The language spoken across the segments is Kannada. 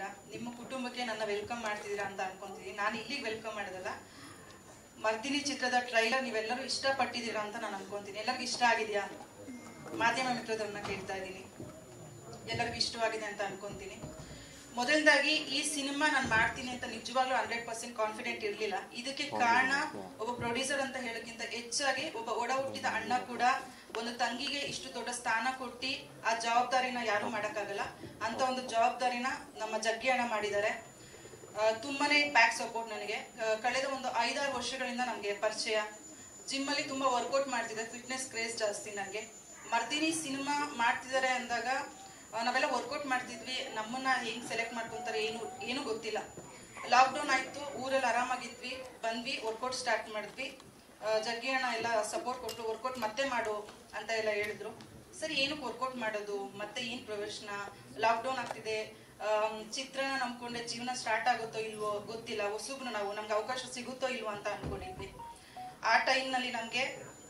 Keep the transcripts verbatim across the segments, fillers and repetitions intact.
ಮಾಡ್ತಿದ್ದೀರಾ, ನಿಮ್ಮ ಕುಟುಂಬಕ್ಕೆ ನನ್ನ ವೆಲ್ಕಮ್ ಮಾಡ್ತಿದ್ದೀರಾ ಅಂತ ಅನ್ಕೊಂತೀನಿ. ನಾನು ಇಲ್ಲಿಗೆ ವೆಲ್ಕಮ್ ಮಾಡೋದಲ್ಲ, ಮರ್ದಿನಿ ಚಿತ್ರದ ಟ್ರೈಲರ್ ನೀವೆಲ್ಲರೂ ಇಷ್ಟಪಟ್ಟಿದ್ದೀರಾ ಅಂತ ನಾನು ಅನ್ಕೊಂತೀನಿ. ಎಲ್ಲರಿಗೂ ಇಷ್ಟ ಆಗಿದೆಯಾ? ಮಾಧ್ಯಮ ಮಿತ್ರದವ್ರನ್ನ ಕೇಳ್ತಾ ಇದ್ದೀನಿ, ಎಲ್ಲರಿಗೂ ಇಷ್ಟವಾಗಿದೆ ಅಂತ ಅನ್ಕೊಂತೀನಿ. ಮೊದಲದಾಗಿ ಈ ಸಿನಿಮಾ ನಾನು ಮಾಡ್ತೀನಿ ಅಂತ ನಿಜವಾಗ್ಲೂ ಹಂಡ್ರೆಡ್ ಪರ್ಸೆಂಟ್ ಕಾನ್ಫಿಡೆಂಟ್ ಇರಲಿಲ್ಲ. ಇದಕ್ಕೆ ಕಾರಣ ಒಬ್ಬ ಪ್ರೊಡ್ಯೂಸರ್ ಅಂತ ಹೇಳೋಕ್ಕಿಂತ ಹೆಚ್ಚಾಗಿ ಒಬ್ಬ ಒಡ ಹುಟ್ಟಿದ ಅಣ್ಣ ಕೂಡ ಒಂದು ತಂಗಿಗೆ ಇಷ್ಟು ದೊಡ್ಡ ಸ್ಥಾನ ಕೊಟ್ಟು ಆ ಜವಾಬ್ದಾರಿನ ಯಾರು ಮಾಡೋಕ್ಕಾಗಲ್ಲ. ಅಂತ ಒಂದು ಜವಾಬ್ದಾರಿನ ನಮ್ಮ ಜಗ್ಗಿ ಅಣ್ಣ ಮಾಡಿದ್ದಾರೆ. ತುಂಬಾನೇ ಬ್ಯಾಕ್ ಸಪೋರ್ಟ್ ನನಗೆ. ಕಳೆದ ಒಂದು ಐದಾರು ವರ್ಷಗಳಿಂದ ನಮಗೆ ಪರಿಚಯ. ಜಿಮ್ ಅಲ್ಲಿ ತುಂಬಾ ವರ್ಕೌಟ್ ಮಾಡ್ತಿದ್ದೆ, ಫಿಟ್ನೆಸ್ ಕ್ರೇಜ್ ಜಾಸ್ತಿ ನನಗೆ. ಮರ್ದಿನಿ ಸಿನಿಮಾ ಮಾಡ್ತಿದ್ದಾರೆ ಅಂದಾಗ ನಾವೆಲ್ಲ ವರ್ಕೌಟ್ ಮಾಡ್ತಿದ್ವಿ. ನಮ್ಮನ್ನ ಹೆಂಗ್ ಸೆಲೆಕ್ಟ್ ಮಾಡ್ಕೊಂತಾರೆ ಏನು ಏನು ಗೊತ್ತಿಲ್ಲ. ಲಾಕ್ಡೌನ್ ಆಯ್ತು, ಊರಲ್ಲಿ ಆರಾಮಾಗಿದ್ವಿ, ಬಂದ್ವಿ, ವರ್ಕೌಟ್ ಸ್ಟಾರ್ಟ್ ಮಾಡಿದ್ವಿ. ಜಗ್ಗಿ ಅಣ್ಣ ಎಲ್ಲ ಸಪೋರ್ಟ್ ಕೊಟ್ಟು ವರ್ಕೌಟ್ ಮತ್ತೆ ಮಾಡು ಅಂತ ಎಲ್ಲ ಹೇಳಿದ್ರು. ಸರಿ, ಏನಕ್ಕೆ ವರ್ಕೌಟ್ ಮಾಡೋದು, ಮತ್ತೆ ಏನ್ ಪ್ರವೇಶನ, ಲಾಕ್ಡೌನ್ ಆಗ್ತಿದೆ, ಚಿತ್ರನ ನಂಬ್ಕೊಂಡೆ ಜೀವನ ಸ್ಟಾರ್ಟ್ ಆಗುತ್ತೋ ಇಲ್ವೋ ಗೊತ್ತಿಲ್ಲ, ಹೊಸಬ್ರು ನಾವು, ನಮ್ಗೆ ಅವಕಾಶ ಸಿಗುತ್ತೋ ಇಲ್ವೋ ಅಂತ ಅನ್ಕೊಂಡಿದ್ವಿ. ಆ ಟೈಮ್ನಲ್ಲಿ ನಮಗೆ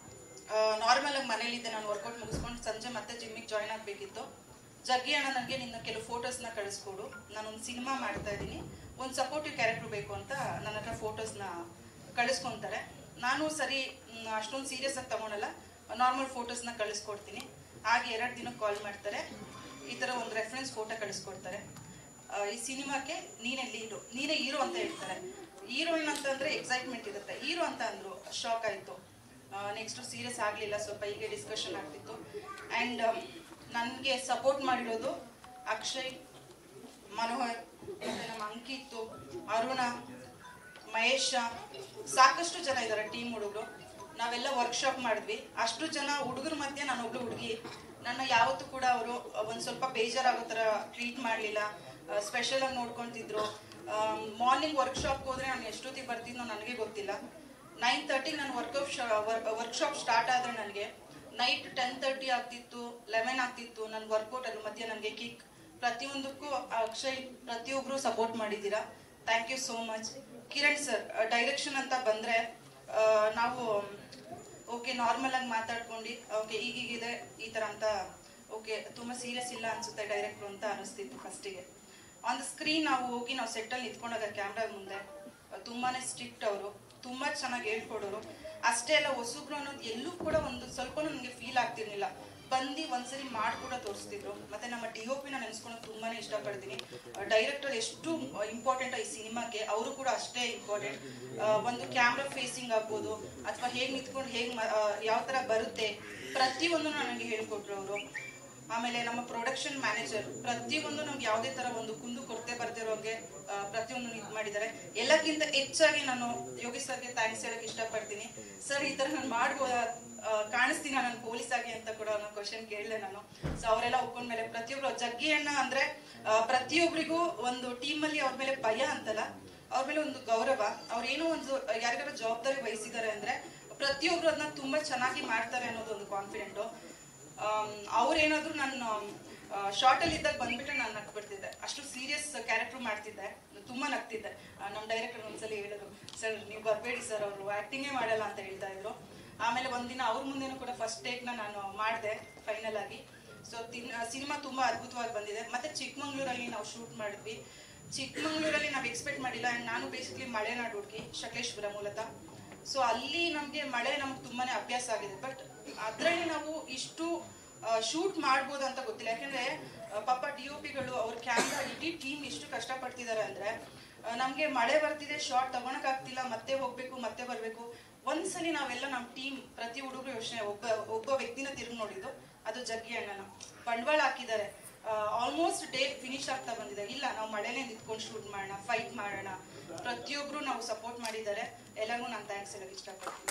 ನಾರ್ಮಲ್ ಆಗಿ ಮನೇಲಿದ್ದೆ, ನಾನು ವರ್ಕೌಟ್ ಮುಗಿಸ್ಕೊಂಡು ಸಂಜೆ ಮತ್ತೆ ಜಿಮ್ಮಿಗೆ ಜಾಯ್ನ್ ಆಗಬೇಕಿತ್ತು. ಜಗ್ಗಿ ಅಣ್ಣ ನನಗೆ ನಿನ್ನ ಕೆಲವು ಫೋಟೋಸ್ನ ಕಳಿಸ್ಕೊಡು, ನಾನೊಂದು ಸಿನಿಮಾ ಮಾಡ್ತಾ ಇದ್ದೀನಿ, ಒಂದು ಸಪೋರ್ಟಿವ್ ಕ್ಯಾರೆಕ್ಟರ್ ಬೇಕು ಅಂತ ನನ್ನ ಹತ್ರ ಫೋಟೋಸ್ನ ಕಳಿಸ್ಕೊತಾರೆ. ನಾನು ಸರಿ ಅಷ್ಟೊಂದು ಸೀರಿಯಸ್ ಆಗಿ ತಗೊಳಲ್ಲ, ನಾರ್ಮಲ್ ಫೋಟೋಸ್ನ ಕಳಿಸ್ಕೊಡ್ತೀನಿ. ಹಾಗೆ ಎರಡು ದಿನಕ್ಕೆ ಕಾಲ್ ಮಾಡ್ತಾರೆ, ಈ ಥರ ಒಂದು ರೆಫರೆನ್ಸ್ ಫೋಟೋ ಕಳಿಸ್ಕೊಡ್ತಾರೆ. ಈ ಸಿನಿಮಾಕ್ಕೆ ನೀನೇ ಲೀಡು, ನೀನೇ ಹೀರೋ ಅಂತ ಹೇಳ್ತಾರೆ. ಹೀರೋಯಿನ್ ಅಂತಂದರೆ ಎಕ್ಸೈಟ್ಮೆಂಟ್ ಇರುತ್ತೆ, ಹೀರೋ ಅಂತ ಅಂದರು, ಶಾಕ್ ಆಯಿತು. ನೆಕ್ಸ್ಟು ಸೀರಿಯಸ್ ಆಗಲಿಲ್ಲ, ಸ್ವಲ್ಪ ಹೀಗೆ ಡಿಸ್ಕಷನ್ ಆಗ್ತಿತ್ತು. ಆ್ಯಂಡ್ ನನಗೆ ಸಪೋರ್ಟ್ ಮಾಡಿರೋದು ಅಕ್ಷಯ್, ಮನೋಹರ್, ಮತ್ತು ನಮ್ಮ ಅಂಕಿತ್ತು, ಅರುಣ, ಮಹೇಶ, ಸಾಕಷ್ಟು ಜನ ಇದ್ದಾರೆ ಟೀಮ್ ಹುಡುಗರು. ನಾವೆಲ್ಲ ವರ್ಕ್ಶಾಪ್ ಮಾಡಿದ್ವಿ. ಅಷ್ಟು ಜನ ಹುಡುಗರ ಮಧ್ಯೆ ನಾನೊಬ್ಳು ಹುಡುಗಿ. ನನ್ನ ಯಾವತ್ತೂ ಕೂಡ ಅವರು ಒಂದು ಸ್ವಲ್ಪ ಬೇಜಾರಾಗೋ ಥರ ಟ್ರೀಟ್ ಮಾಡಲಿಲ್ಲ, ಸ್ಪೆಷಲಾಗಿ ನೋಡ್ಕೊತಿದ್ರು. ಮಾರ್ನಿಂಗ್ ವರ್ಕ್ಶಾಪ್ಗೆ ಹೋದರೆ ನಾನು ಎಷ್ಟೊತ್ತಿಗೆ ಬರ್ತಿದ್ನೋ ನನಗೆ ಗೊತ್ತಿಲ್ಲ. ನೈನ್ ತರ್ಟಿಗೆ ನಾನು ವರ್ಕೌಟ್ ವರ್ಕ್ಶಾಪ್ ಸ್ಟಾರ್ಟ್ ಆದರೆ ನನಗೆ ನೈಟ್ ಟೆನ್ ತರ್ಟಿ ಆಗ್ತಿತ್ತು, ಲೆವೆನ್ ಆಗ್ತಿತ್ತು. ನನ್ನ ವರ್ಕೌಟ್ ಅದ್ರ ಮಧ್ಯೆ ನನಗೆ ಕಿಕ್, ಪ್ರತಿಯೊಂದಕ್ಕೂ ಅಕ್ಷಯ್ ಪ್ರತಿಯೊಬ್ಬರು ಸಪೋರ್ಟ್ ಮಾಡಿದ್ದೀರಾ. Thank you so much. Kiran sir, direction ಅಂತ ಬಂದರೆ ನಾವು ಓಕೆ ನಾರ್ಮಲ್ ಆಗಿ ಮಾತಾಡ್ಕೊಂಡು ಓಕೆ ಈಗೀಗಿದೆ ಈ ಥರ ಅಂತ, ಓಕೆ ತುಂಬ ಸೀರಿಯಸ್ ಇಲ್ಲ ಅನಿಸುತ್ತೆ ಡೈರೆಕ್ಟ್ರು ಅಂತ ಅನಿಸ್ತಿತ್ತು ಫಸ್ಟಿಗೆ. ಆನ್ ದ ಸ್ಕ್ರೀನ್ ನಾವು ಹೋಗಿ ನಾವು ಸೆಟ್ಟಲ್ಲಿ ನಿಂತ್ಕೊಂಡಾಗ ಕ್ಯಾಮ್ರಾ ಮುಂದೆ ತುಂಬಾ ಸ್ಟ್ರಿಕ್ಟ್ ಅವರು, ತುಂಬ ಚೆನ್ನಾಗಿ ಹೇಳ್ಕೊಡೋರು. ಅಷ್ಟೇ ಅಲ್ಲ, ಹೊಸಬ್ರು ಅನ್ನೋದು ಎಲ್ಲೂ ಕೂಡ ಒಂದು ಸ್ವಲ್ಪ ನನಗೆ ಫೀಲ್ ಆಗ್ತಿರ್ಲಿಲ್ಲ. ಬಂದು ಒಂದ್ಸರಿ ಮಾಡಿ ಕೂಡ ತೋರಿಸ್ತಿದ್ರು. ಮತ್ತು ನಮ್ಮ ಡಿ ಒ ಪಿನ ನೆನೆಸ್ಕೊಳ್ಳೋದು ತುಂಬಾ ಇಷ್ಟಪಡ್ತೀನಿ. ಡೈರೆಕ್ಟರ್ ಎಷ್ಟು ಇಂಪಾರ್ಟೆಂಟ್ ಈ ಸಿನಿಮಾಕ್ಕೆ, ಅವರು ಕೂಡ ಅಷ್ಟೇ ಇಂಪಾರ್ಟೆಂಟ್. ಒಂದು ಕ್ಯಾಮ್ರಾ ಫೇಸಿಂಗ್ ಆಗ್ಬೋದು, ಅಥವಾ ಹೇಗೆ ನಿಂತ್ಕೊಂಡು ಹೇಗೆ ಯಾವ ಥರ ಬರುತ್ತೆ, ಪ್ರತಿಯೊಂದು ನನಗೆ ಹೇಳ್ಕೊಟ್ರು ಅವರು. ಆಮೇಲೆ ನಮ್ಮ ಪ್ರೊಡಕ್ಷನ್ ಮ್ಯಾನೇಜರ್ ಪ್ರತಿಯೊಂದು ನಮ್ಗೆ ಯಾವುದೇ ಥರ ಒಂದು ಕುಂದು ಕೊರತೆ ಬರ್ತಿರೋಂಗೆ ಪ್ರತಿಯೊಂದು ಇದು ಮಾಡಿದ್ದಾರೆ. ಎಲ್ಲಕ್ಕಿಂತ ಹೆಚ್ಚಾಗಿ ನಾನು ಯೋಗಿ ಸರ್ಗೆ ಥ್ಯಾಂಕ್ಸ್ ಹೇಳೋಕ್ಕೆ ಇಷ್ಟಪಡ್ತೀನಿ. ಸರ್, ಈ ಥರ ನಾನು ಮಾಡ್ಬೋದಾ, ಕಾಣಿಸ್ತೀನಿ ನಾನು ಪೊಲೀಸ್ ಆಗಿ ಅಂತ ಕೂಡ ಅನ್ನೋ ಕ್ವಶನ್ ಕೇಳಿದೆ ನಾನು. ಸೊ ಅವರೆಲ್ಲ ಒಪ್ಕೊಂಡ್ಮೇಲೆ ಪ್ರತಿಯೊಬ್ರು, ಜಗ್ಗಿ ಅಣ್ಣ ಅಂದರೆ ಪ್ರತಿಯೊಬ್ಬರಿಗೂ ಒಂದು ಟೀಮಲ್ಲಿ ಅವ್ರ ಮೇಲೆ ಭಯ ಅಂತಲ್ಲ, ಅವ್ರ ಮೇಲೆ ಒಂದು ಗೌರವ. ಅವ್ರೇನೋ ಒಂದು ಯಾರಿಗಾರ ಜವಾಬ್ದಾರಿ ವಹಿಸಿದ್ದಾರೆ ಅಂದರೆ ಪ್ರತಿಯೊಬ್ರು ಅದನ್ನ ತುಂಬ ಚೆನ್ನಾಗಿ ಮಾಡ್ತಾರೆ ಅನ್ನೋದು ಒಂದು ಕಾನ್ಫಿಡೆಂಟು. ಅವ್ರೇನಾದ್ರು ನಾನು ಶಾರ್ಟಲ್ಲಿ ಇದ್ದಾಗ ಬಂದ್ಬಿಟ್ರೆ ನಾನು ನಗ್ಬಿಡ್ತಿದ್ದೆ, ಅಷ್ಟು ಸೀರಿಯಸ್ ಕ್ಯಾರೆಕ್ಟರ್ ಮಾಡ್ತಿದ್ದೆ, ತುಂಬ ನಗ್ತಿದ್ದೆ. ನಮ್ಮ ಡೈರೆಕ್ಟರ್ ಒಂದ್ಸಲಿ ಹೇಳಿದ್ರು, ಸರ್ ನೀವು ಬರಬೇಡಿ ಸರ್, ಅವರು ಆ್ಯಕ್ಟಿಂಗೇ ಮಾಡಲ್ಲ ಅಂತ ಹೇಳ್ತಾ ಇದ್ರು. ಆಮೇಲೆ ಒಂದಿನ ಅವ್ರ ಮುಂದೆನೂ ಕೂಡ ಫಸ್ಟ್ ಟೇಕ್ನ ನಾನು ಮಾಡಿದೆ ಫೈನಲ್ ಆಗಿ. ಸೊ ಸಿನಿಮಾ ತುಂಬ ಅದ್ಭುತವಾಗಿ ಬಂದಿದೆ. ಮತ್ತು ಚಿಕ್ಕಮಂಗ್ಳೂರಲ್ಲಿ ನಾವು ಶೂಟ್ ಮಾಡಿದ್ವಿ. ಚಿಕ್ಕಮಂಗ್ಳೂರಲ್ಲಿ ನಾವು ಎಕ್ಸ್ಪೆಕ್ಟ್ ಮಾಡಿಲ್ಲ. ಆ್ಯಂಡ್ ನಾನು ಬೇಸಿಕ್ಲಿ ಮಲೆನಾಡು ಹುಡುಗಿ, ಸಕಲೇಶ್ಪುರ ಮೂಲತಃ. ಸೊ ಅಲ್ಲಿ ನಮಗೆ ಮಳೆ ನಮ್ಗೆ ತುಂಬಾ ಅಭ್ಯಾಸ ಆಗಿದೆ. ಬಟ್ ಅದರಲ್ಲಿ ನಾವು ಇಷ್ಟು ಶೂಟ್ ಮಾಡ್ಬೋದು ಅಂತ ಗೊತ್ತಿಲ್ಲ. ಯಾಕೆಂದರೆ ಪಾಪ ಡಿ ಒ ಪಿಗಳು, ಅವ್ರ ಕ್ಯಾಮ್ರಾ, ಇಡೀ ಟೀಮ್ ಎಷ್ಟು ಕಷ್ಟಪಡ್ತಿದ್ದಾರೆ ಅಂದರೆ, ನಮಗೆ ಮಳೆ ಬರ್ತಿದೆ, ಶಾರ್ಟ್ ತಗೊಳಕ್ಕಾಗ್ತಿಲ್ಲ, ಮತ್ತೆ ಹೋಗಬೇಕು ಮತ್ತೆ ಬರಬೇಕು. ಒಂದ್ಸಲಿ ನಾವೆಲ್ಲ ನಮ್ಮ ಟೀಮ್ ಪ್ರತಿ ಹುಡುಗರು ಯೋಚನೆ, ಒಬ್ಬ ಒಬ್ಬ ವ್ಯಕ್ತಿನ ತಿರುಗಿ ನೋಡಿದ್ದು, ಅದು ಜಗ್ಗಿ ಅಣ್ಣನ. ಬಂಡವಾಳ ಹಾಕಿದ್ದಾರೆ. ಆಲ್ಮೋಸ್ಟ್ ಡೇ ಫಿನಿಶ್ ಆಗ್ತಾ ಬಂದಿದೆ. ಇಲ್ಲ, ನಾವು ಮಳೆನೇ ನಿಂತ್ಕೊಂಡು ಶೂಟ್ ಮಾಡೋಣ, ಫೈಟ್ ಮಾಡೋಣ, ಪ್ರತಿಯೊಬ್ಬರು ನಾವು ಸಪೋರ್ಟ್ ಮಾಡಿದ್ದಾರೆ. ಎಲ್ಲರಿಗೂ ನಾನು ಥ್ಯಾಂಕ್ಸ್ ಹೇಳೋಕ್ಕೆ ಇಷ್ಟಪಡ್ತೀನಿ.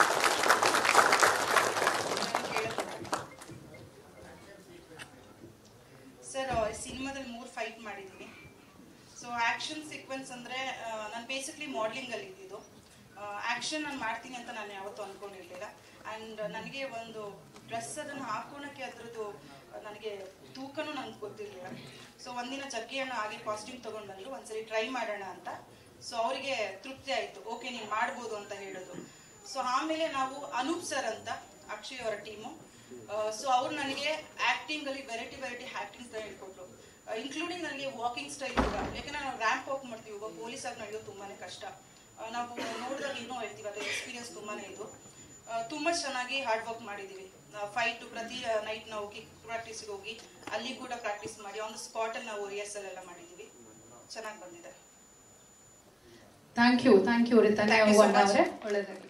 ಸರ್, ಸಿನಿಮಾದಲ್ಲಿ ಮೂರು ಫೈಟ್ ಮಾಡಿದ್ದೀನಿ. ಸೊ ಆ್ಯಕ್ಷನ್ ಸೀಕ್ವೆನ್ಸ್ ಅಂದರೆ ನಾನು ಬೇಸಿಕ್ಲಿ ಮಾಡಲಿಂಗಲ್ಲಿ ಇದ್ದಿದ್ದು. ಆ್ಯಕ್ಷನ್ ನಾನು ಮಾಡ್ತೀನಿ ಅಂತ ನಾನು ಯಾವತ್ತೂ ಅಂದ್ಕೊಂಡಿರಲಿಲ್ಲ. ಆ್ಯಂಡ್ ನನಗೆ ಒಂದು ಡ್ರೆಸ್ ಅದನ್ನು ಹಾಕೋಣಕ್ಕೆ ಅದರದ್ದು ನನಗೆ ತೂಕನೂ ನನಗೆ ಗೊತ್ತಿರಲಿಲ್ಲ. ಸೊ ಒಂದಿನ ಜಗ್ಗಿ ಅಣ್ಣ ಹಾಗೆ ಕಾಸ್ಟ್ಯೂಮ್ ತೊಗೊಂಡು ಬಂದರು, ಒಂದ್ಸರಿ ಟ್ರೈ ಮಾಡೋಣ ಅಂತ. ಸೊ ಅವರಿಗೆ ತೃಪ್ತಿ ಆಯಿತು, ಓಕೆ ನೀನು ಮಾಡ್ಬೋದು ಅಂತ ಹೇಳೋದು. ಸೊ ಆಮೇಲೆ ನಾವು ಅನೂಪ್ ಸರ್ ಅಂತ, ಅಕ್ಷಯ್ ಅವರ ಟೀಮು. ಸೊ ಅವ್ರು ನನಗೆ ಆ್ಯಕ್ಟಿಂಗಲ್ಲಿ ವೆರೈಟಿ ವೆರೈಟಿ ಆ್ಯಕ್ಟಿಂಗ್ಸ್ನ ಹೇಳ್ಕೊಟ್ರು. ಇನ್ಕ್ಲೂಡಿಂಗ್ ನನಗೆ ವಾಕಿಂಗ್ ಸ್ಟೈಲ್ ಕೂಡ, ಯಾಕಂದ್ರೆ ನಾವು ರ್ಯಾಂಪ್ ವಾಕ್ ಮಾಡ್ತೀವಿ, ಒಬ್ಬ ಪೊಲೀಸ್ ಆಗಿ ನಡೆಯೋದು ತುಂಬಾನೇ ಕಷ್ಟ. ನಾವು ನೋಡಿದಾಗ ಏನೋ ಹೇಳ್ತೀವಿ, ಅದು ಎಕ್ಸ್ಪೀರಿಯನ್ಸ್ ತುಂಬಾನೇ ಇದು. ತುಂಬ ಚೆನ್ನಾಗಿ ಹಾರ್ಡ್ ವರ್ಕ್ ಮಾಡಿದ್ದೀವಿ. ಫೈಟ್ ಪ್ರತಿ ನೈಟ್ ನಾವು ಕಿಕ್ ಪ್ರಾಕ್ಟೀಸ್ಗೆ ಹೋಗಿ ಅಲ್ಲಿ ಕೂಡ ಪ್ರಾಕ್ಟೀಸ್ ಮಾಡಿ ಆನ್ ದ ಸ್ಪಾಟಲ್ಲಿ ನಾವು ರಿಹರ್ಸಲ್ ಎಲ್ಲ ಮಾಡಿದ್ದೀವಿ. ಚೆನ್ನಾಗಿ ಬಂದಿದೆ. Thank you thank you Ritanya ಅವರೇ, ಒಳ್ಳೆಯದಾಗಲಿ.